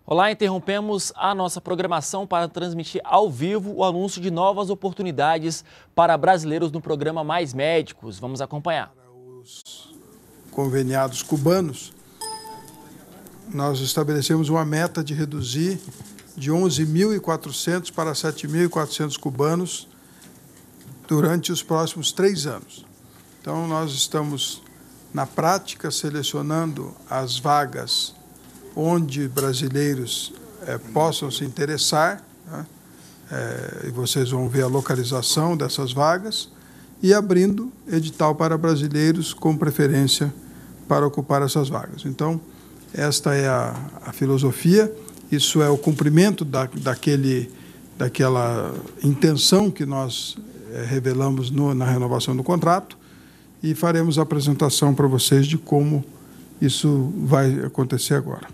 Olá, interrompemos a nossa programação para transmitir ao vivo o anúncio de novas oportunidades para brasileiros no programa Mais Médicos. Vamos acompanhar. Para os conveniados cubanos, nós estabelecemos uma meta de reduzir de 11.400 para 7.400 cubanos durante os próximos 3 anos. Então, nós estamos, na prática, selecionando as vagas onde brasileiros possam se interessar, né? E vocês vão ver a localização dessas vagas, e abrindo edital para brasileiros com preferência para ocupar essas vagas. Então, esta é a filosofia, isso é o cumprimento daquela intenção que nós revelamos na renovação do contrato, e faremos a apresentação para vocês de como isso vai acontecer agora.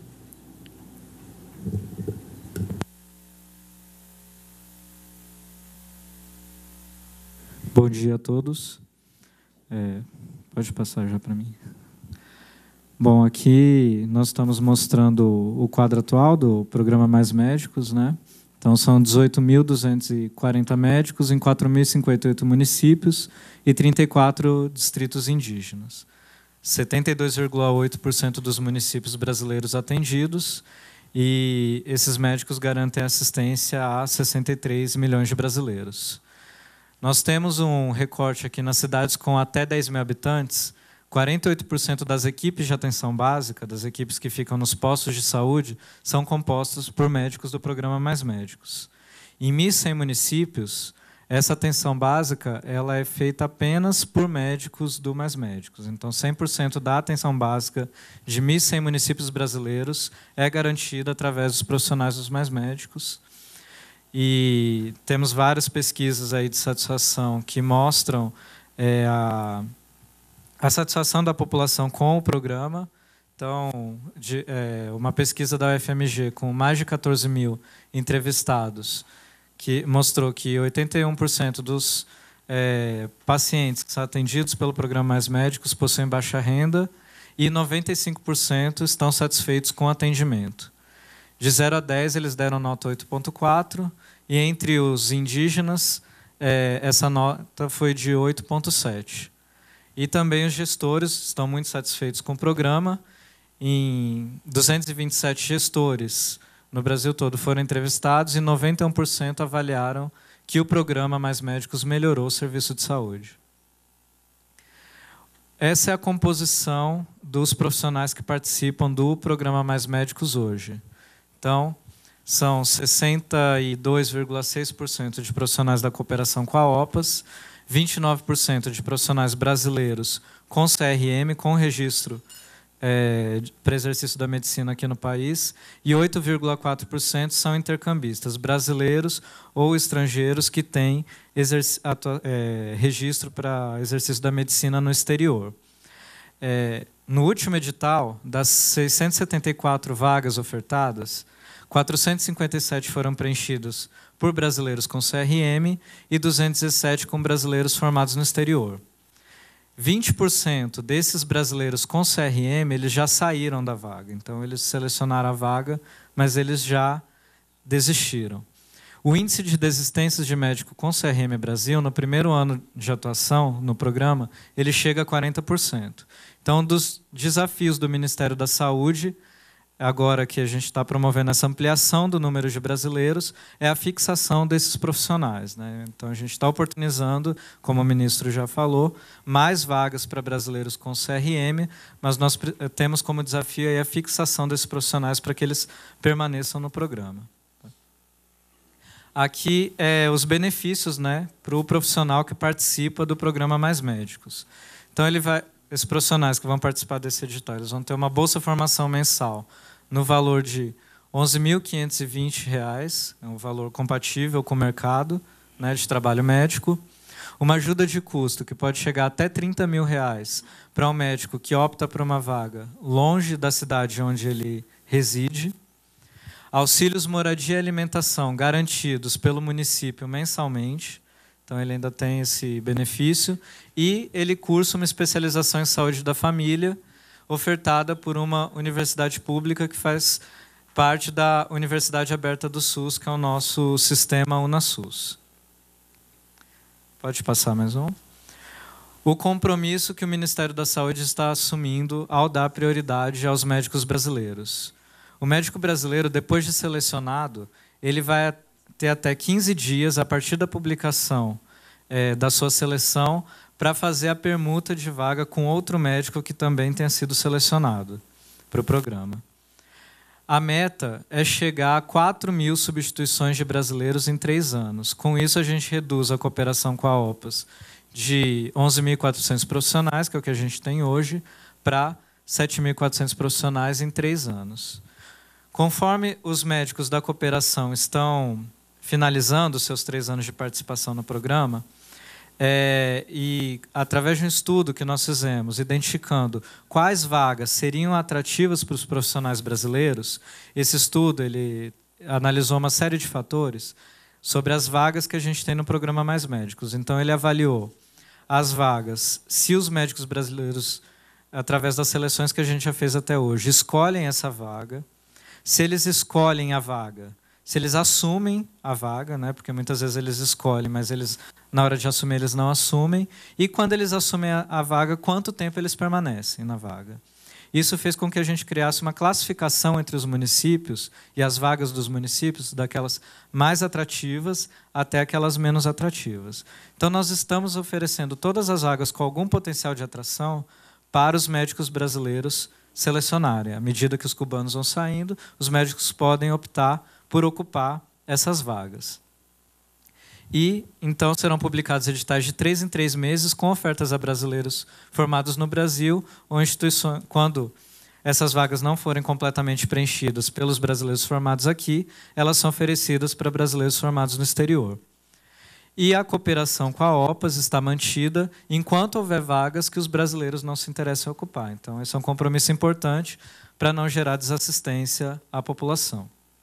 Bom dia a todos. Pode passar já para mim. Bom, aqui nós estamos mostrando o quadro atual do programa Mais Médicos, né? Então, são 18.240 médicos em 4.058 municípios e 34 distritos indígenas. 72,8% dos municípios brasileiros atendidos, e esses médicos garantem assistência a 63 milhões de brasileiros. Nós temos um recorte aqui nas cidades com até 10 mil habitantes. 48% das equipes de atenção básica, das equipes que ficam nos postos de saúde, são compostas por médicos do programa Mais Médicos. Em 1.100 municípios, essa atenção básica ela é feita apenas por médicos do Mais Médicos. Então, 100% da atenção básica de 1.100 municípios brasileiros é garantida através dos profissionais dos Mais Médicos. E temos várias pesquisas aí de satisfação que mostram a satisfação da população com o programa. Então, uma pesquisa da UFMG com mais de 14 mil entrevistados, que mostrou que 81% dos pacientes que são atendidos pelo programa Mais Médicos possuem baixa renda e 95% estão satisfeitos com o atendimento. De 0 a 10, eles deram nota 8,4, e entre os indígenas, essa nota foi de 8,7. E também os gestores estão muito satisfeitos com o programa. Em 227 gestores no Brasil todo foram entrevistados e 91% avaliaram que o programa Mais Médicos melhorou o serviço de saúde. Essa é a composição dos profissionais que participam do programa Mais Médicos hoje. Então, são 62,6% de profissionais da cooperação com a OPAS, 29% de profissionais brasileiros com CRM, com registro para exercício da medicina aqui no país, e 8,4% são intercambistas brasileiros ou estrangeiros que têm registro para exercício da medicina no exterior. No último edital, das 674 vagas ofertadas, 457 foram preenchidos por brasileiros com CRM e 217 com brasileiros formados no exterior. 20% desses brasileiros com CRM, eles já saíram da vaga. Então, eles selecionaram a vaga, mas eles já desistiram. O índice de desistências de médico com CRM Brasil, no primeiro ano de atuação no programa, ele chega a 40%. Então, um dos desafios do Ministério da Saúde, agora que a gente está promovendo essa ampliação do número de brasileiros, é a fixação desses profissionais, né? Então, a gente está oportunizando, como o ministro já falou, mais vagas para brasileiros com CRM, mas nós temos como desafio aí a fixação desses profissionais para que eles permaneçam no programa. Aqui os benefícios, né, para o profissional que participa do programa Mais Médicos. Então, esses profissionais que vão participar desse edital, eles vão ter uma bolsa formação mensal no valor de R$ 11.520, é um valor compatível com o mercado, né, de trabalho médico. Uma ajuda de custo que pode chegar até R$ 30 mil para um médico que opta por uma vaga longe da cidade onde ele reside. Auxílios moradia e alimentação garantidos pelo município mensalmente. Então, ele ainda tem esse benefício. E ele cursa uma especialização em saúde da família, ofertada por uma universidade pública que faz parte da Universidade Aberta do SUS, que é o nosso sistema UnaSUS. Pode passar mais um. O compromisso que o Ministério da Saúde está assumindo ao dar prioridade aos médicos brasileiros. O médico brasileiro, depois de selecionado, ele vai ter até 15 dias, a partir da publicação da sua seleção, para fazer a permuta de vaga com outro médico que também tenha sido selecionado para o programa. A meta é chegar a 4.000 substituições de brasileiros em 3 anos. Com isso, a gente reduz a cooperação com a OPAS de 11.400 profissionais, que é o que a gente tem hoje, para 7.400 profissionais em 3 anos. Conforme os médicos da cooperação estão finalizando seus 3 anos de participação no programa, e através de um estudo que nós fizemos, identificando quais vagas seriam atrativas para os profissionais brasileiros, esse estudo ele analisou uma série de fatores sobre as vagas que a gente tem no programa Mais Médicos. Então, ele avaliou as vagas, se os médicos brasileiros, através das seleções que a gente já fez até hoje, escolhem essa vaga, se eles escolhem a vaga, se eles assumem a vaga, né, porque muitas vezes eles escolhem, mas eles, na hora de assumir, eles não assumem, e quando eles assumem a vaga, quanto tempo eles permanecem na vaga. Isso fez com que a gente criasse uma classificação entre os municípios e as vagas dos municípios, daquelas mais atrativas até aquelas menos atrativas. Então, nós estamos oferecendo todas as vagas com algum potencial de atração para os médicos brasileiros selecionarem. À medida que os cubanos vão saindo, os médicos podem optar por ocupar essas vagas. E, então, serão publicados editais de 3 em 3 meses com ofertas a brasileiros formados no Brasil ou instituições, quando essas vagas não forem completamente preenchidas pelos brasileiros formados aqui, elas são oferecidas para brasileiros formados no exterior. E a cooperação com a OPAS está mantida enquanto houver vagas que os brasileiros não se interessam em ocupar. Então, esse é um compromisso importante para não gerar desassistência à população.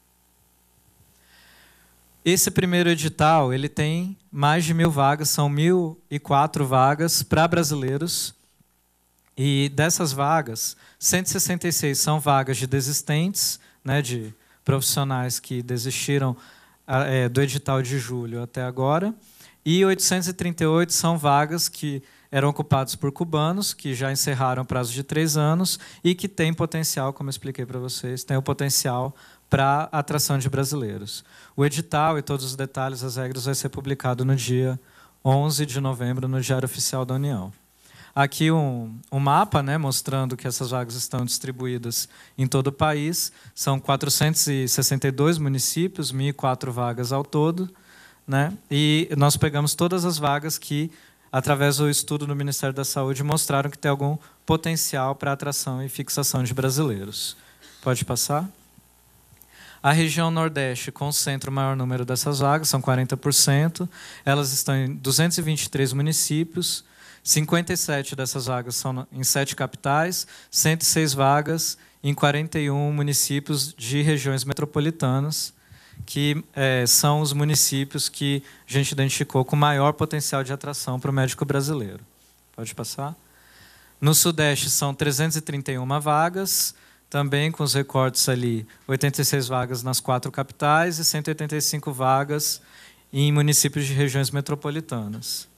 Esse primeiro edital ele tem mais de 1.000 vagas, são 1.004 vagas para brasileiros. E dessas vagas, 166 são vagas de desistentes, né, de profissionais que desistiram do edital de julho até agora. E 838 são vagas que eram ocupadas por cubanos, que já encerraram o prazo de 3 anos e que têm potencial, como eu expliquei para vocês, tem o potencial para a atração de brasileiros. O edital e todos os detalhes, as regras, vai ser publicado no dia 11 de novembro no Diário Oficial da União. Aqui um mapa, né, mostrando que essas vagas estão distribuídas em todo o país. São 462 municípios, 1.004 vagas ao todo, né? E nós pegamos todas as vagas que, através do estudo do Ministério da Saúde, mostraram que tem algum potencial para atração e fixação de brasileiros. Pode passar? A região Nordeste concentra o maior número dessas vagas, são 40%. Elas estão em 223 municípios. 57 dessas vagas são em 7 capitais, 106 vagas em 41 municípios de regiões metropolitanas, que são os municípios que a gente identificou com maior potencial de atração para o médico brasileiro. Pode passar? No Sudeste são 331 vagas, também com os recortes ali, 86 vagas nas 4 capitais e 185 vagas em municípios de regiões metropolitanas.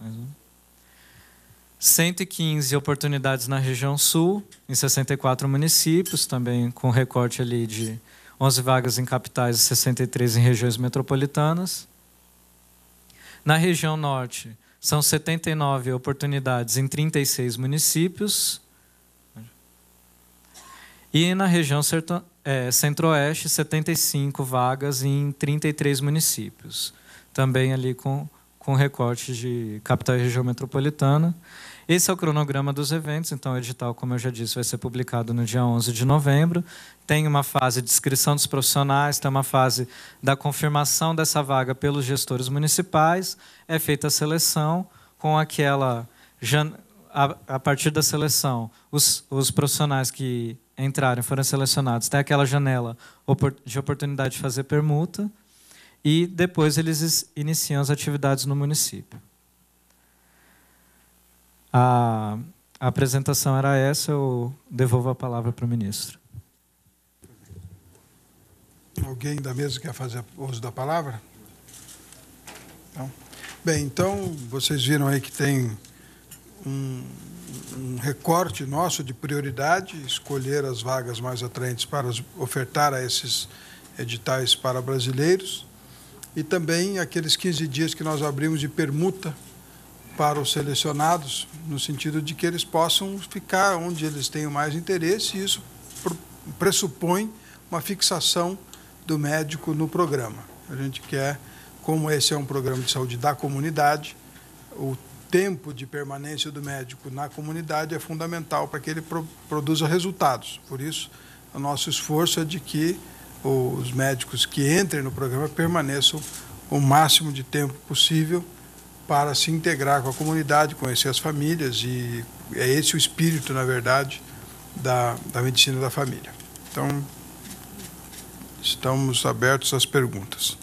115 oportunidades na região Sul, em 64 municípios, também com recorte ali de 11 vagas em capitais e 63 em regiões metropolitanas. Na região Norte, são 79 oportunidades em 36 municípios. E na região Centro-Oeste, 75 vagas em 33 municípios. Também ali com recorte de capital e região metropolitana. Esse é o cronograma dos eventos, então o edital, como eu já disse, vai ser publicado no dia 11 de novembro. Tem uma fase de inscrição dos profissionais, tem uma fase da confirmação dessa vaga pelos gestores municipais, é feita a seleção com aquela... A partir da seleção, os profissionais que entrarem, foram selecionados, tem aquela janela de oportunidade de fazer permuta, e depois eles iniciam as atividades no município. A apresentação era essa, eu devolvo a palavra para o ministro. Alguém da mesa quer fazer uso da palavra? Não? Bem, então, vocês viram aí que tem um recorte nosso de prioridade, escolher as vagas mais atraentes para ofertar a esses editais para brasileiros, e também aqueles 15 dias que nós abrimos de permuta para os selecionados, no sentido de que eles possam ficar onde eles tenham mais interesse, e isso pressupõe uma fixação do médico no programa. A gente quer, como esse é um programa de saúde da comunidade, o tempo de permanência do médico na comunidade é fundamental para que ele produza resultados. Por isso, o nosso esforço é de que os médicos que entrem no programa permaneçam o máximo de tempo possível para se integrar com a comunidade, conhecer as famílias, e é esse o espírito, na verdade, da medicina da família. Então, estamos abertos às perguntas.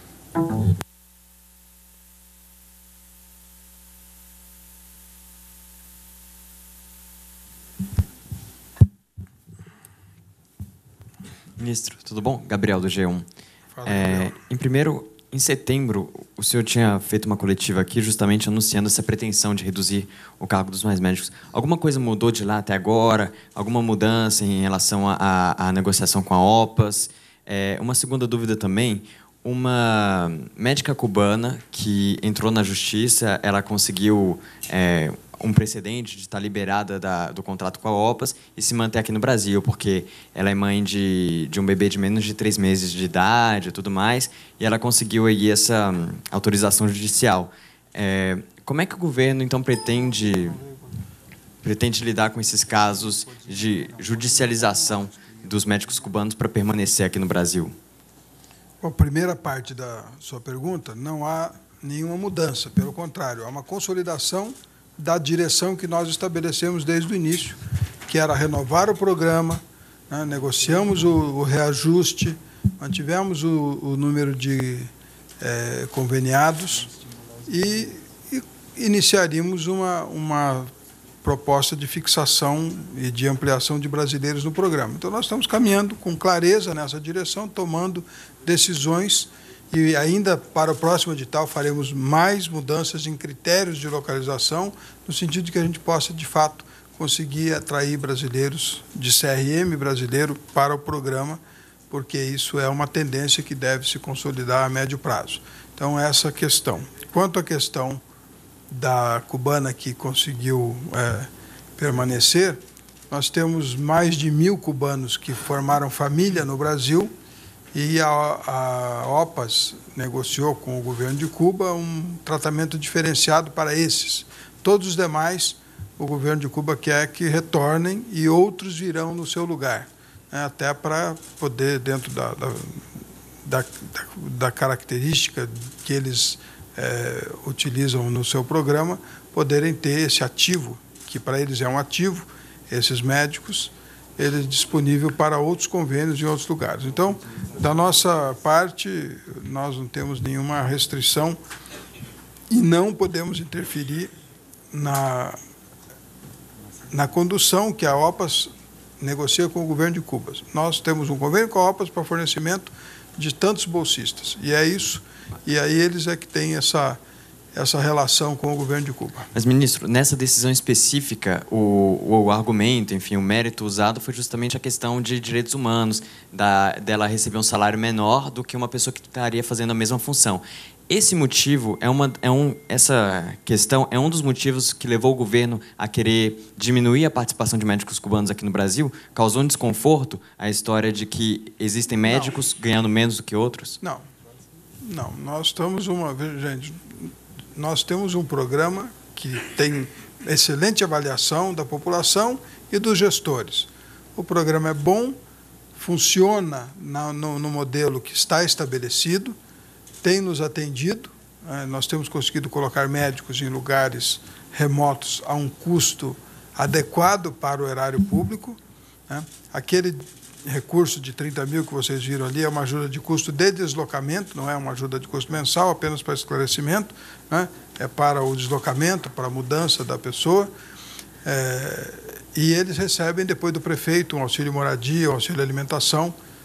Ministro, tudo bom? Gabriel, do G1. Fala, Gabriel. Em setembro, o senhor tinha feito uma coletiva aqui justamente anunciando essa pretensão de reduzir o cargo dos mais médicos. Alguma coisa mudou de lá até agora? Alguma mudança em relação à negociação com a OPAS? Uma segunda dúvida também, uma médica cubana que entrou na justiça, ela conseguiu um precedente de estar liberada do contrato com a OPAS e se manter aqui no Brasil, porque ela é mãe de um bebê de menos de 3 meses de idade e tudo mais, e ela conseguiu aí essa autorização judicial. Como é que o governo, então, pretende lidar com esses casos de judicialização dos médicos cubanos para permanecer aqui no Brasil? Bom, a primeira parte da sua pergunta, não há nenhuma mudança, pelo contrário, há uma consolidação da direção que nós estabelecemos desde o início, que era renovar o programa, né, negociamos o reajuste, mantivemos o número de conveniados e iniciaríamos uma proposta de fixação e de ampliação de brasileiros no programa. Então, nós estamos caminhando com clareza nessa direção, tomando decisões, e ainda para o próximo edital faremos mais mudanças em critérios de localização, no sentido de que a gente possa, de fato, conseguir atrair brasileiros de CRM brasileiro para o programa, porque isso é uma tendência que deve se consolidar a médio prazo. Então, essa questão. Quanto à questão da cubana que conseguiu permanecer, nós temos mais de 1.000 cubanos que formaram família no Brasil, e a OPAS negociou com o governo de Cuba um tratamento diferenciado para esses. Todos os demais, o governo de Cuba quer que retornem e outros virão no seu lugar, né, até para poder, dentro da característica que eles utilizam no seu programa, poderem ter esse ativo, que para eles é um ativo, esses médicos, ele é disponível para outros convênios em outros lugares. Então, da nossa parte, nós não temos nenhuma restrição e não podemos interferir na condução que a OPAS negocia com o governo de Cuba. Nós temos um convênio com a OPAS para fornecimento de tantos bolsistas, e é isso, e aí eles é que têm essa relação com o governo de Cuba. Mas, ministro, nessa decisão específica, o argumento, enfim, o mérito usado foi justamente a questão de direitos humanos, dela receber um salário menor do que uma pessoa que estaria fazendo a mesma função. Esse motivo, essa questão é um dos motivos que levou o governo a querer diminuir a participação de médicos cubanos aqui no Brasil? Causou um desconforto a história de que existem médicos ganhando menos do que outros? Não, nós temos um programa que tem excelente avaliação da população e dos gestores. O programa é bom, funciona no modelo que está estabelecido, tem nos atendido, nós temos conseguido colocar médicos em lugares remotos a um custo adequado para o erário público. Aquele recurso de 30 mil que vocês viram ali é uma ajuda de custo de deslocamento, não é uma ajuda de custo mensal, apenas para esclarecimento, é para o deslocamento, para a mudança da pessoa, e eles recebem depois do prefeito um auxílio moradia, um auxílio alimentação,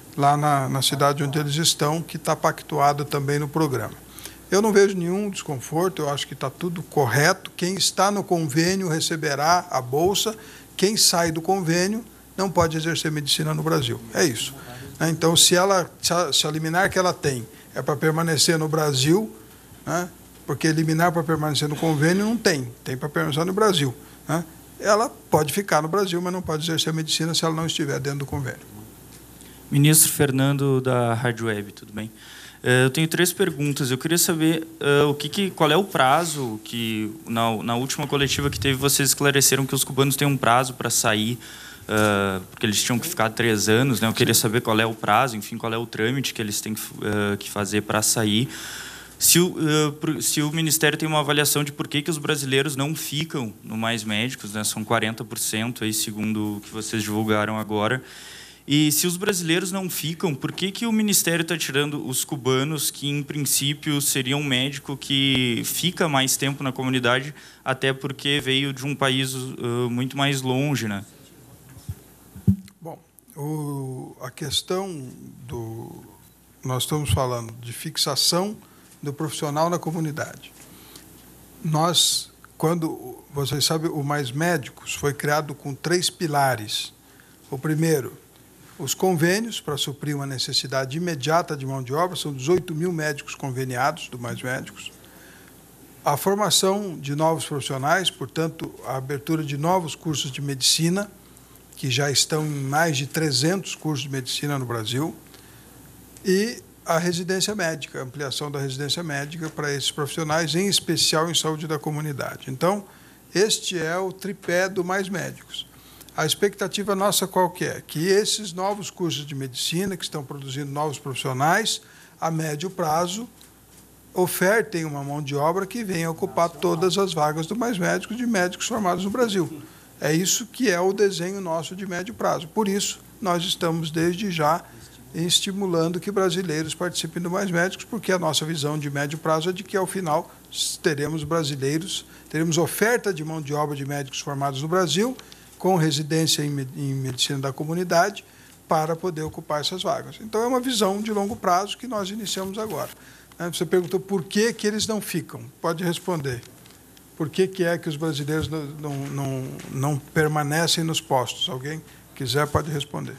lá na cidade onde eles estão, que está pactuado também no programa. Eu não vejo nenhum desconforto, eu acho que está tudo correto. Quem está no convênio receberá a bolsa, quem sai do convênio não pode exercer medicina no Brasil. É isso. Então, se a liminar que ela tem é para permanecer no Brasil, né, porque liminar para permanecer no convênio não tem para permanecer no Brasil, né, ela pode ficar no Brasil, mas não pode exercer medicina se ela não estiver dentro do convênio. Ministro Fernando, da Rádio Web, tudo bem? Eu tenho 3 perguntas. Eu queria saber qual é o prazo que, na última coletiva que teve, vocês esclareceram que os cubanos têm um prazo para sair, porque eles tinham que ficar 3 anos, né? Eu queria saber qual é o prazo, enfim, qual é o trâmite que eles têm que fazer para sair. Se o Ministério tem uma avaliação de por que os brasileiros não ficam no Mais Médicos, né? São 40%, aí, segundo o que vocês divulgaram agora. E se os brasileiros não ficam, por que o Ministério está tirando os cubanos, que em princípio seriam um médico que fica mais tempo na comunidade, até porque veio de um país muito mais longe, né? Bom, a questão nós estamos falando de fixação do profissional na comunidade. Quando vocês sabem, o Mais Médicos foi criado com 3 pilares. O primeiro, os convênios, para suprir uma necessidade imediata de mão de obra, são 18 mil médicos conveniados do Mais Médicos. A formação de novos profissionais, portanto, a abertura de novos cursos de medicina, que já estão em mais de 300 cursos de medicina no Brasil, e a residência médica, a ampliação da residência médica para esses profissionais, em especial em saúde da comunidade. Então, este é o tripé do Mais Médicos. A expectativa nossa qual que é? Que esses novos cursos de medicina, que estão produzindo novos profissionais, a médio prazo, ofertem uma mão de obra que venha ocupar todas as vagas do Mais Médicos de médicos formados no Brasil. É isso que é o desenho nosso de médio prazo. Por isso, nós estamos, desde já, estimulando que brasileiros participem do Mais Médicos, porque a nossa visão de médio prazo é de que, ao final, teremos oferta de mão de obra de médicos formados no Brasil, com residência em medicina da comunidade, para poder ocupar essas vagas. Então, é uma visão de longo prazo que nós iniciamos agora. Você perguntou por que eles não ficam. Pode responder. Por que é que os brasileiros não permanecem nos postos? Alguém quiser pode responder.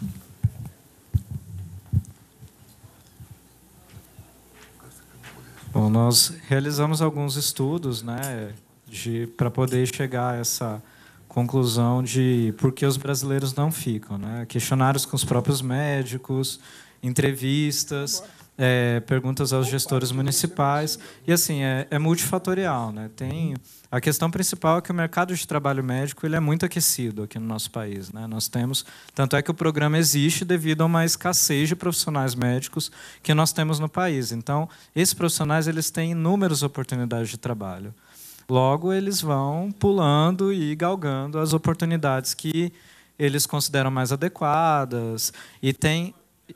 Bom, nós realizamos alguns estudos, né, para poder chegar a essa conclusão de por que os brasileiros não ficam, né? Questionários com os próprios médicos, entrevistas, perguntas aos gestores municipais, e assim é multifatorial, né? A questão principal é que o mercado de trabalho médico ele é muito aquecido aqui no nosso país, né? Nós temos, tanto é que o programa existe devido a uma escassez de profissionais médicos que nós temos no país. Então, esses profissionais eles têm inúmeras oportunidades de trabalho. Logo, eles vão pulando e galgando as oportunidades que eles consideram mais adequadas. E tem...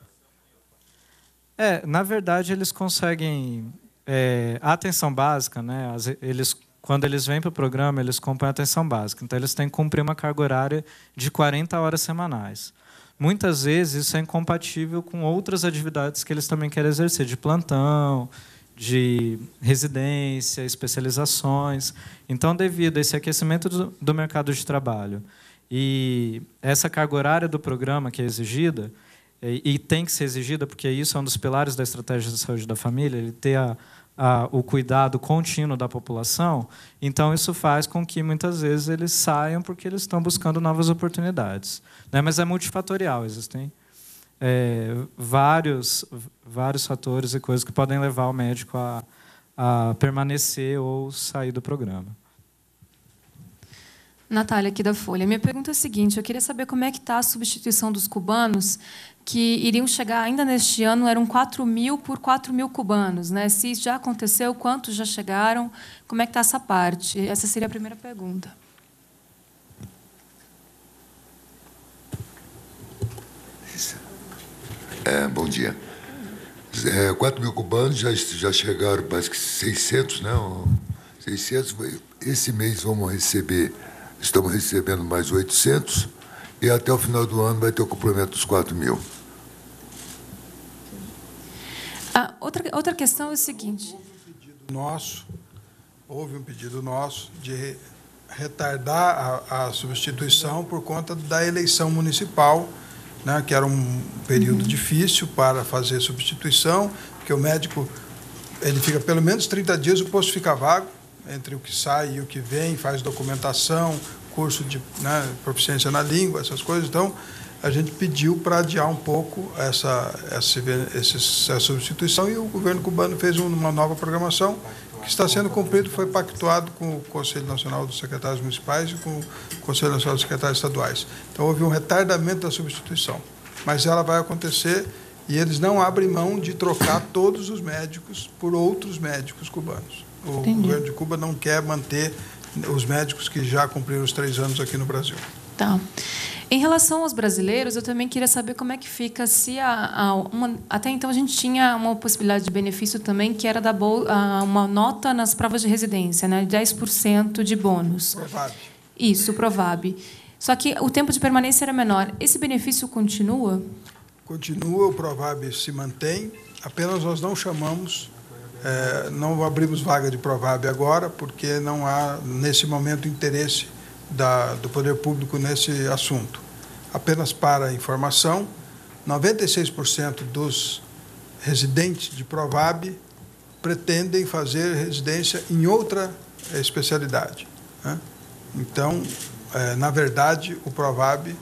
na verdade, eles conseguem... a atenção básica, né? Quando eles vêm para o programa, eles compõem a atenção básica. Então, eles têm que cumprir uma carga horária de 40 horas semanais. Muitas vezes, isso é incompatível com outras atividades que eles também querem exercer, de plantão, de residência, especializações. Então, devido a esse aquecimento do mercado de trabalho e essa carga horária do programa que é exigida, e tem que ser exigida, porque isso é um dos pilares da estratégia de saúde da família, ele ter o cuidado contínuo da população, então isso faz com que, muitas vezes, eles saiam porque eles estão buscando novas oportunidades. Né? Mas é multifatorial, existem vários fatores e coisas que podem levar o médico a permanecer ou sair do programa. Natália, aqui da Folha. Minha pergunta é a seguinte, eu queria saber como é que está a substituição dos cubanos que iriam chegar ainda neste ano, eram 4.000 por 4.000 cubanos, né? Se isso já aconteceu, quantos já chegaram, como é que está essa parte? Essa seria a primeira pergunta. Bom dia. 4.000 cubanos já chegaram, parece que 600, né? 600. Esse mês estamos recebendo mais 800 e até o final do ano vai ter o complemento dos 4.000. outra questão é o seguinte. Houve um pedido nosso de retardar a substituição por conta da eleição municipal, né, que era um período difícil para fazer substituição, porque o médico ele fica pelo menos 30 dias, o posto fica vago, entre o que sai e o que vem, faz documentação, curso de proficiência na língua, essas coisas. Então, a gente pediu para adiar um pouco essa substituição e o governo cubano fez uma nova programação que está sendo cumprido, foi pactuado com o Conselho Nacional dos Secretários Municipais e com o Conselho Nacional dos Secretários Estaduais. Então, houve um retardamento da substituição, mas ela vai acontecer e eles não abrem mão de trocar todos os médicos por outros médicos cubanos. O governo de Cuba não quer manter os médicos que já cumpriram os 3 anos aqui no Brasil. Tá. Em relação aos brasileiros, eu também queria saber como é que fica se até então a gente tinha uma possibilidade de benefício também, que era dar uma nota nas provas de residência, né, 10% de bônus. Provab. Isso, Provab. Só que o tempo de permanência era menor. Esse benefício continua? Continua, o Provab se mantém, apenas nós não chamamos, não abrimos vaga de Provab agora, porque não há, nesse momento, interesse do poder público nesse assunto. Apenas para informação, 96% dos residentes de Provab pretendem fazer residência em outra especialidade, né? Então, na verdade, o Provab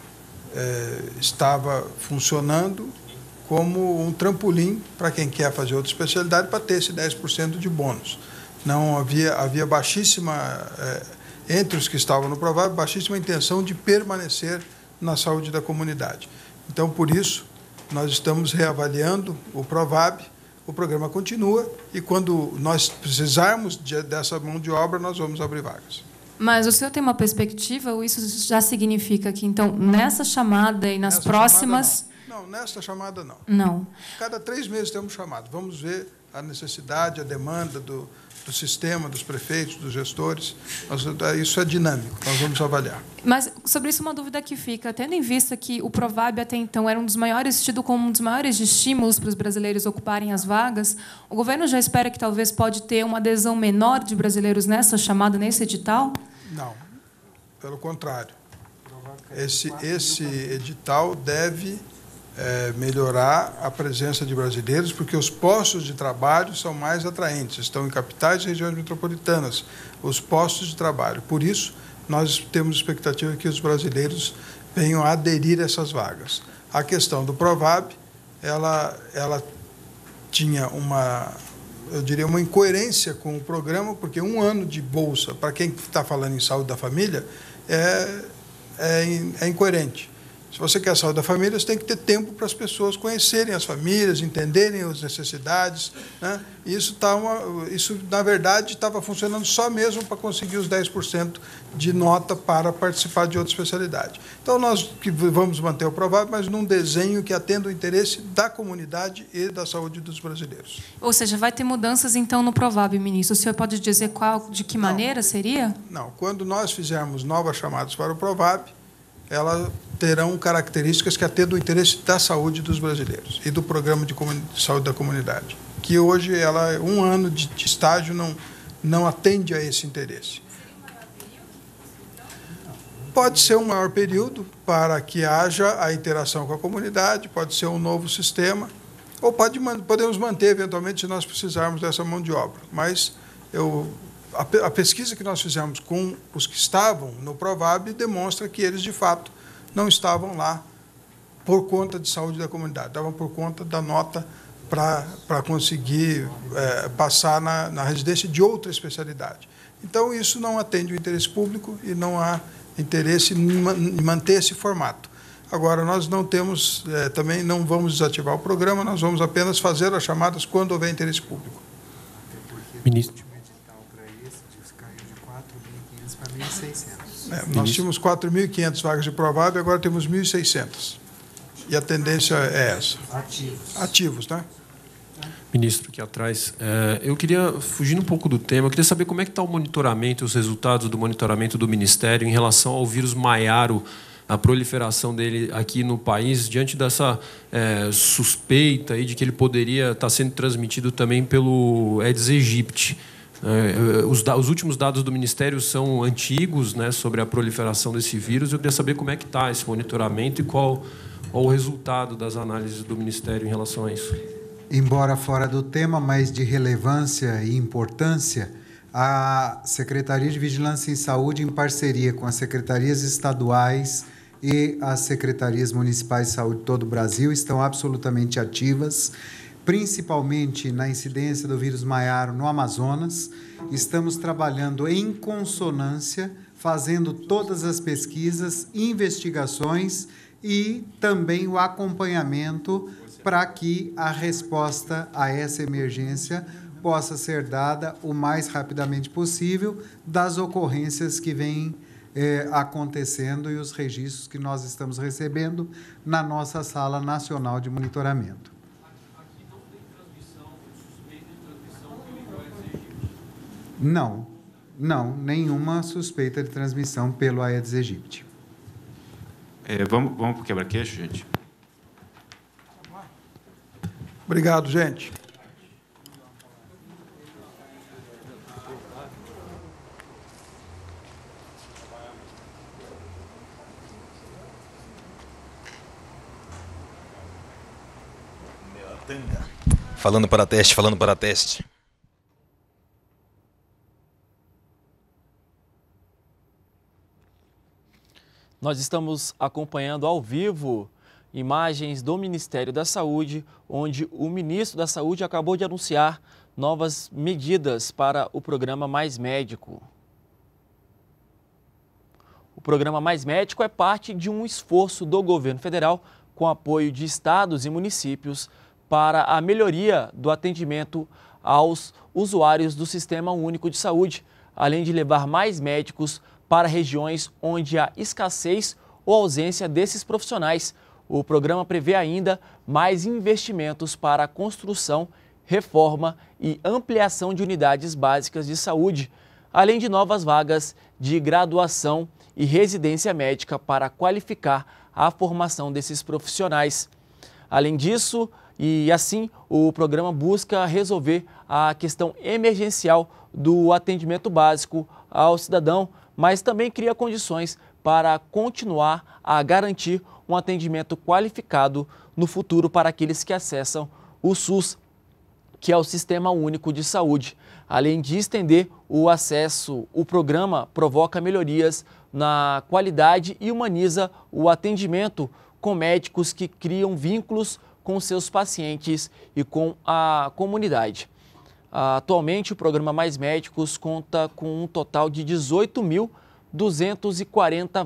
estava funcionando como um trampolim para quem quer fazer outra especialidade para ter esse 10% de bônus. Não havia baixíssima... entre os que estavam no Provab, baixíssima intenção de permanecer na saúde da comunidade. Então, por isso, nós estamos reavaliando o Provab, o programa continua, e quando nós precisarmos dessa mão de obra, nós vamos abrir vagas. Mas o senhor tem uma perspectiva, ou isso já significa que, então, nessa chamada e nas próximas... Não, nesta chamada não. Não. Cada 3 meses temos chamado. Vamos ver a necessidade, a demanda do sistema, dos prefeitos, dos gestores. Isso é dinâmico, nós vamos avaliar. Mas, sobre isso, uma dúvida que fica. Tendo em vista que o Provab, até então, era tido como um dos maiores estímulos para os brasileiros ocuparem as vagas, o governo já espera que talvez pode ter uma adesão menor de brasileiros nessa chamada, nesse edital? Não, pelo contrário. Esse edital deve melhorar a presença de brasileiros, porque os postos de trabalho são mais atraentes, estão em capitais e regiões metropolitanas, os postos de trabalho. Por isso, nós temos expectativa que os brasileiros venham a aderir a essas vagas. A questão do Provab, ela tinha uma incoerência com o programa, porque 1 ano de bolsa, para quem está falando em saúde da família, é incoerente. Se você quer a saúde da família, você tem que ter tempo para as pessoas conhecerem as famílias, entenderem as necessidades, né? Isso, na verdade, estava funcionando só mesmo para conseguir os 10% de nota para participar de outra especialidade. Então, nós vamos manter o Provab, mas num desenho que atenda o interesse da comunidade e da saúde dos brasileiros. Ou seja, vai ter mudanças, então, no Provab, ministro. O senhor pode dizer de que maneira seria? Não. Quando nós fizermos novas chamadas para o Provab, elas terão características que atendam o interesse da saúde dos brasileiros e do programa de saúde da comunidade, que hoje 1 ano de estágio não atende a esse interesse. Pode ser um maior período para que haja a interação com a comunidade, pode ser um novo sistema, ou podemos manter, eventualmente, se nós precisarmos dessa mão de obra. Mas a pesquisa que nós fizemos com os que estavam no Provab demonstra que eles, de fato, não estavam lá por conta de saúde da comunidade, estavam por conta da nota para conseguir passar na residência de outra especialidade. Então, isso não atende o interesse público e não há interesse em manter esse formato. Agora, nós não temos, também não vamos desativar o programa, nós vamos apenas fazer as chamadas quando houver interesse público. Ministro. Nós tínhamos 4.500 vagas de Provab, agora temos 1.600. E a tendência é essa. Ativos, né? Ministro, aqui atrás. Eu queria, fugindo um pouco do tema, eu queria saber como é que está o monitoramento, os resultados do monitoramento do Ministério em relação ao vírus Maiaro a proliferação dele aqui no país, diante dessa suspeita aí de que ele poderia estar sendo transmitido também pelo Aedes aegypti. Os últimos dados do Ministério são antigos, né, sobre a proliferação desse vírus. Eu queria saber como é que está esse monitoramento e qual o resultado das análises do Ministério em relação a isso. Embora fora do tema, mas de relevância e importância, a Secretaria de Vigilância em Saúde, em parceria com as secretarias estaduais e as secretarias municipais de saúde de todo o Brasil, estão absolutamente ativas, principalmente na incidência do vírus maiaro no Amazonas. Estamos trabalhando em consonância, fazendo todas as pesquisas, investigações e também o acompanhamento para que a resposta a essa emergência possa ser dada o mais rapidamente possível das ocorrências que vêm acontecendo e os registros que nós estamos recebendo na nossa Sala Nacional de Monitoramento. Não, nenhuma suspeita de transmissão pelo Aedes aegypti. Vamos para o quebra-queixo, gente? Obrigado, gente. Falando para teste, falando para teste. Nós estamos acompanhando ao vivo imagens do Ministério da Saúde, onde o ministro da Saúde acabou de anunciar novas medidas para o programa Mais Médico. O programa Mais Médico é parte de um esforço do governo federal, com apoio de estados e municípios, para a melhoria do atendimento aos usuários do Sistema Único de Saúde, além de levar mais médicos para regiões onde há escassez ou ausência desses profissionais. O programa prevê ainda mais investimentos para a construção, reforma e ampliação de unidades básicas de saúde, além de novas vagas de graduação e residência médica para qualificar a formação desses profissionais. Além disso, e assim, o programa busca resolver a questão emergencial do atendimento básico ao cidadão, mas também cria condições para continuar a garantir um atendimento qualificado no futuro para aqueles que acessam o SUS, que é o Sistema Único de Saúde. Além de estender o acesso, o programa provoca melhorias na qualidade e humaniza o atendimento com médicos que criam vínculos com seus pacientes e com a comunidade. Atualmente, o programa Mais Médicos conta com um total de 18.240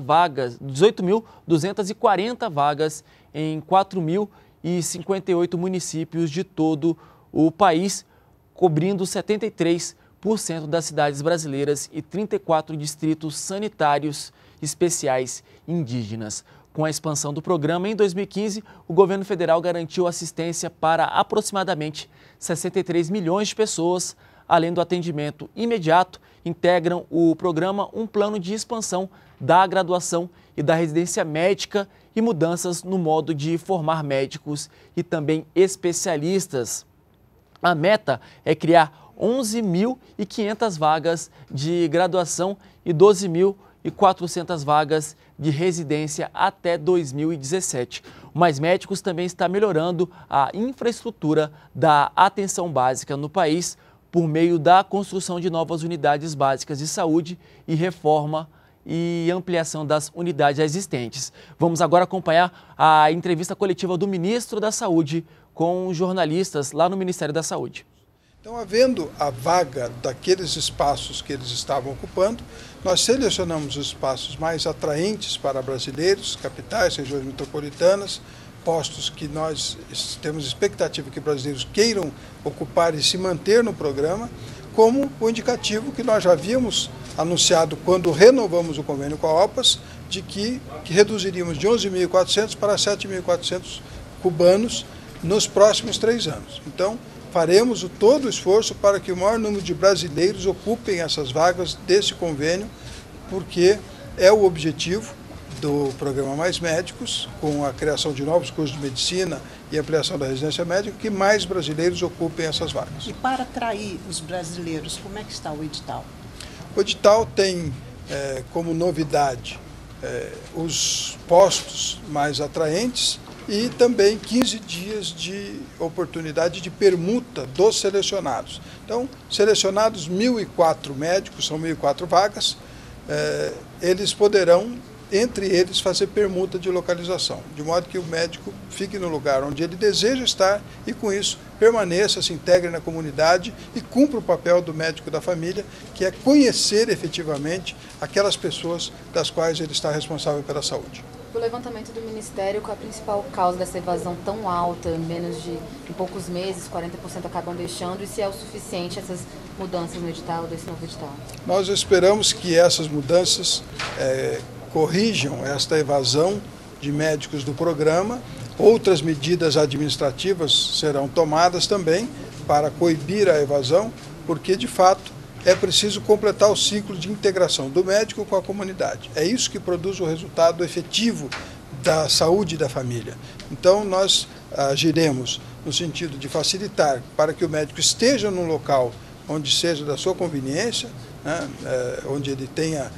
vagas em 4.058 municípios de todo o país, cobrindo 73% das cidades brasileiras e 34 distritos sanitários especiais indígenas. Com a expansão do programa, em 2015, o governo federal garantiu assistência para aproximadamente 63 milhões de pessoas. Além do atendimento imediato, integram o programa um plano de expansão da graduação e da residência médica e mudanças no modo de formar médicos e também especialistas. A meta é criar 11.500 vagas de graduação e 12.400 vagas de residência até 2017. O Mais Médicos também está melhorando a infraestrutura da atenção básica no país por meio da construção de novas unidades básicas de saúde e reforma e ampliação das unidades existentes. Vamos agora acompanhar a entrevista coletiva do ministro da Saúde com jornalistas lá no Ministério da Saúde. Então, havendo a vaga daqueles espaços que eles estavam ocupando, nós selecionamos os espaços mais atraentes para brasileiros, capitais, regiões metropolitanas, postos que nós temos expectativa que brasileiros queiram ocupar e se manter no programa, como o indicativo que nós já havíamos anunciado quando renovamos o convênio com a OPAS, de que reduziríamos de 11.400 para 7.400 cubanos nos próximos 3 anos. Então, faremos todo o esforço para que o maior número de brasileiros ocupem essas vagas desse convênio, porque é o objetivo do programa Mais Médicos, com a criação de novos cursos de medicina e ampliação da residência médica, que mais brasileiros ocupem essas vagas. E para atrair os brasileiros, como é que está o edital? O edital tem como novidade os postos mais atraentes e também 15 dias de oportunidade de permuta dos selecionados. Então, selecionados 1.004 médicos, são 1.004 vagas, eles poderão, entre eles, fazer permuta de localização, de modo que o médico fique no lugar onde ele deseja estar e, com isso, permaneça, se integre na comunidade e cumpra o papel do médico da família, que é conhecer efetivamente aquelas pessoas das quais ele está responsável pela saúde. O levantamento do Ministério, qual é a principal causa dessa evasão tão alta, em poucos meses, 40% acabam deixando, e se é o suficiente essas mudanças no edital, desse novo edital? Nós esperamos que essas mudanças corrijam esta evasão de médicos do programa. Outras medidas administrativas serão tomadas também para coibir a evasão, porque, de fato, é preciso completar o ciclo de integração do médico com a comunidade. É isso que produz o resultado efetivo da saúde da família. Então, nós agiremos no sentido de facilitar para que o médico esteja num local onde seja da sua conveniência, né, onde ele tenha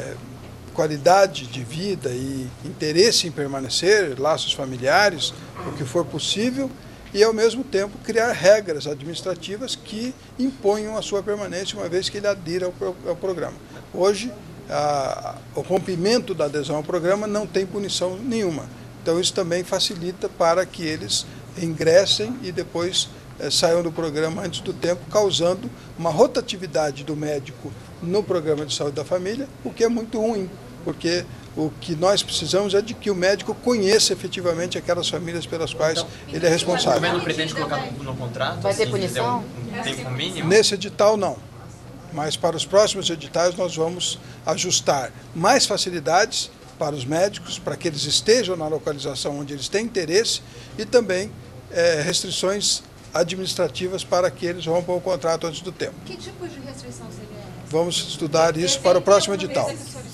qualidade de vida e interesse em permanecer, laços familiares, o que for possível, e, ao mesmo tempo, criar regras administrativas que imponham a sua permanência, uma vez que ele adira ao programa. Hoje, o rompimento da adesão ao programa não tem punição nenhuma. Então, isso também facilita para que eles ingressem e depois saiam do programa antes do tempo, causando uma rotatividade do médico no programa de saúde da família, o que é muito ruim, porque o que nós precisamos é de que o médico conheça efetivamente aquelas famílias pelas quais ele é responsável. O governo pretende colocar no contrato? Vai ter punição? Um tempo mínimo? Nesse edital, não. Mas para os próximos editais nós vamos ajustar mais facilidades para os médicos, para que eles estejam na localização onde eles têm interesse, e também restrições administrativas para que eles rompam o contrato antes do tempo. Que tipo de restrição seria essa? Vamos estudar isso para o próximo edital.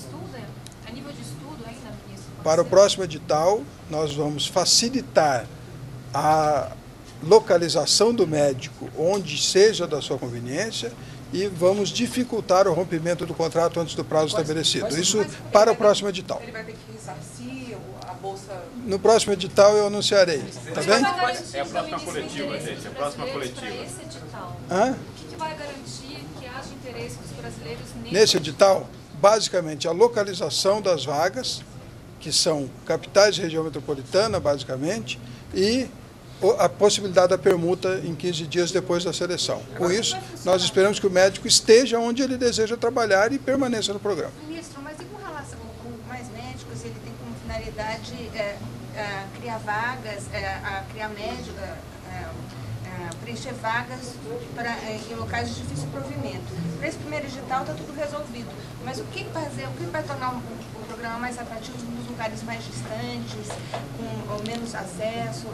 Para o próximo edital, nós vamos facilitar a localização do médico onde seja da sua conveniência e vamos dificultar o rompimento do contrato antes do prazo estabelecido. Isso para o próximo edital. Ele vai ter que ressarcir a bolsa? No próximo edital eu anunciarei, tá bem? É a próxima coletiva, gente, é a próxima coletiva. Esse edital, o que vai garantir que haja interesse dos brasileiros nesse edital? Basicamente, a localização das vagas, que são capitais de região metropolitana, basicamente, e a possibilidade da permuta em 15 dias depois da seleção. Com isso, nós esperamos que o médico esteja onde ele deseja trabalhar e permaneça no programa. Ministro, mas e com relação com Mais Médicos, ele tem como finalidade criar vagas, criar médicos, preencher vagas em locais de difícil provimento. Para esse primeiro edital está tudo resolvido, mas o que fazer, o que vai tornar o programa mais atrativo nos lugares mais distantes, com menos acesso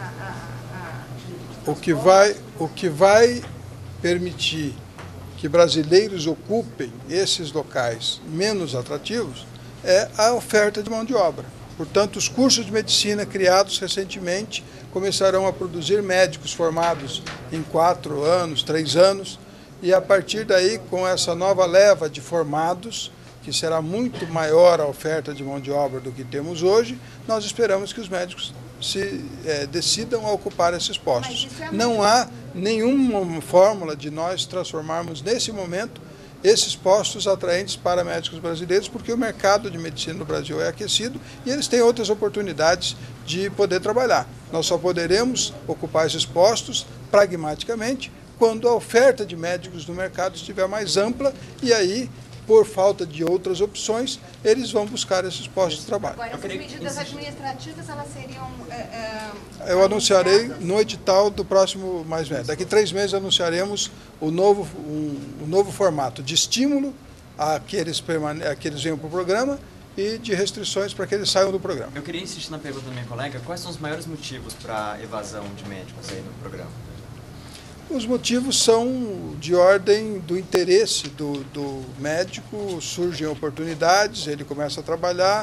O que vai permitir que brasileiros ocupem esses locais menos atrativos é a oferta de mão de obra. Portanto, os cursos de medicina criados recentemente começarão a produzir médicos formados em 4 anos, 3 anos, e a partir daí, com essa nova leva de formados, que será muito maior a oferta de mão de obra do que temos hoje, nós esperamos que os médicos se decidam a ocupar esses postos. Não há nenhuma fórmula de nós transformarmos, nesse momento, esses postos atraentes para médicos brasileiros, porque o mercado de medicina no Brasil é aquecido e eles têm outras oportunidades de poder trabalhar. Nós só poderemos ocupar esses postos pragmaticamente quando a oferta de médicos no mercado estiver mais ampla e aí, por falta de outras opções, eles vão buscar esses postos de trabalho. Agora, essas medidas administrativas, elas seriam... Eu anunciarei no edital do próximo Mais Médicos. Daqui 3 meses anunciaremos o novo formato de estímulo a que eles venham para o programa e de restrições para que eles saiam do programa. Eu queria insistir na pergunta da minha colega, quais são os maiores motivos para a evasão de médicos aí no programa? Os motivos são de ordem do interesse do médico, surgem oportunidades, ele começa a trabalhar,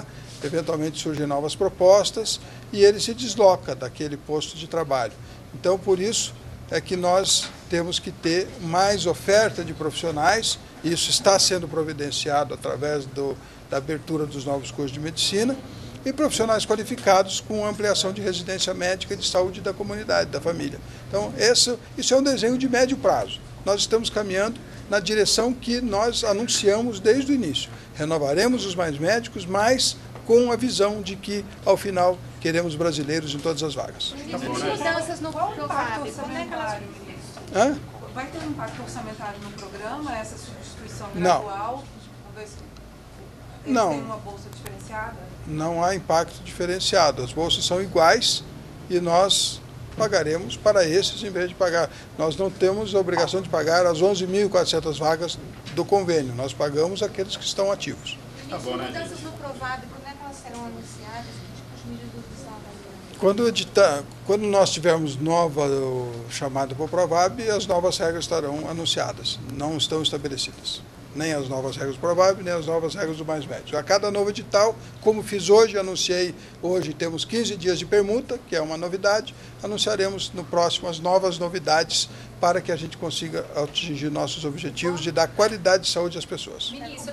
eventualmente surgem novas propostas e ele se desloca daquele posto de trabalho. Então, por isso é que nós temos que ter mais oferta de profissionais, e isso está sendo providenciado através da abertura dos novos cursos de medicina, e profissionais qualificados com ampliação de residência médica e de saúde da comunidade, da família. Então, isso é um desenho de médio prazo. Nós estamos caminhando na direção que nós anunciamos desde o início. Renovaremos os Mais Médicos, mas com a visão de que, ao final, queremos brasileiros em todas as vagas. Mudanças no Provab, como é que elas... Hã? Vai ter um impacto orçamentário no programa, essa substituição Não. gradual? Talvez eles Não. tenham uma bolsa diferenciada? Não há impacto diferenciado. As bolsas são iguais e nós pagaremos para esses em vez de pagar. Nós não temos a obrigação de pagar as 11.400 vagas do convênio. Nós pagamos aqueles que estão ativos. Mudanças no Provab, como é que elas serão anunciadas? Que tipo de medidas estão avaliando? Quando nós tivermos nova chamada para o Provab, as novas regras estarão anunciadas. Não estão estabelecidas. Nem as novas regras do Provab, nem as novas regras do Mais Médicos. A cada novo edital, como fiz hoje, anunciei, hoje temos 15 dias de permuta, que é uma novidade, anunciaremos no próximo as novas novidades para que a gente consiga atingir nossos objetivos de dar qualidade de saúde às pessoas. Ministro,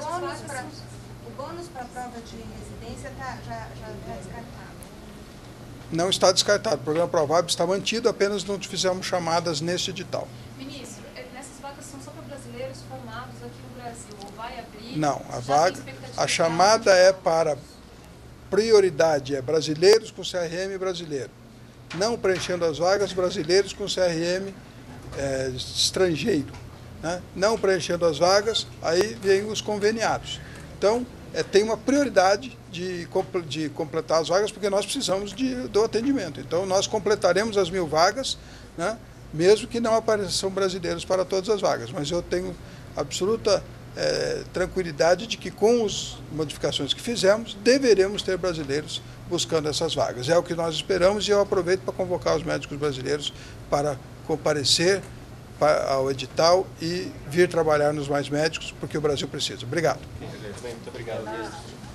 o bônus para a prova de residência já está descartado? Não está descartado. O programa Provab está mantido, apenas não fizemos chamadas neste edital. Ministro, nessas vagas são só para brasileiros formados aqui no Brasil, ou vai abrir? Não, a chamada é para prioridade, é brasileiros com CRM brasileiro. Não preenchendo as vagas, brasileiros com CRM estrangeiro. Né? Não preenchendo as vagas, aí vem os conveniados. Então, tem uma prioridade de completar as vagas, porque nós precisamos do atendimento. Então, nós completaremos as 1.000 vagas, né? Mesmo que não apareçam brasileiros para todas as vagas. Mas eu tenho absoluta tranquilidade de que, com as modificações que fizemos, deveremos ter brasileiros buscando essas vagas. É o que nós esperamos e eu aproveito para convocar os médicos brasileiros para comparecer ao edital e vir trabalhar nos Mais Médicos, porque o Brasil precisa. Obrigado. Muito obrigado, ministro.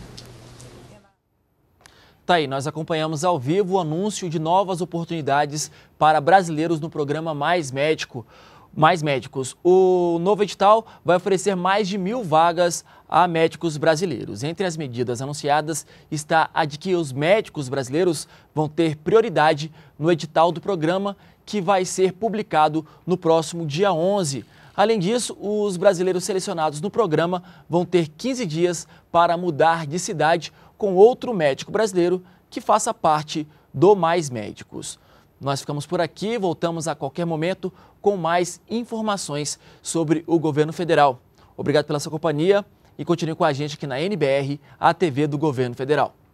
Tá aí, nós acompanhamos ao vivo o anúncio de novas oportunidades para brasileiros no programa Mais Médicos. O novo edital vai oferecer mais de 1.000 vagas a médicos brasileiros. Entre as medidas anunciadas está a de que os médicos brasileiros vão ter prioridade no edital do programa, que vai ser publicado no próximo dia 11. Além disso, os brasileiros selecionados no programa vão ter 15 dias para mudar de cidade com outro médico brasileiro que faça parte do Mais Médicos. Nós ficamos por aqui, voltamos a qualquer momento com mais informações sobre o governo federal. Obrigado pela sua companhia e continue com a gente aqui na NBR, a TV do Governo Federal.